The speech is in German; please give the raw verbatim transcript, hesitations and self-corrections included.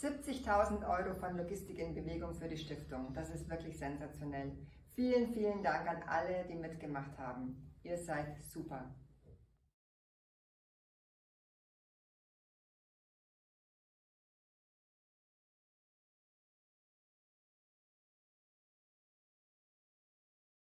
siebzigtausend Euro von Logistik in Bewegung für die Stiftung. Das ist wirklich sensationell. Vielen, vielen Dank an alle, die mitgemacht haben. Ihr seid super.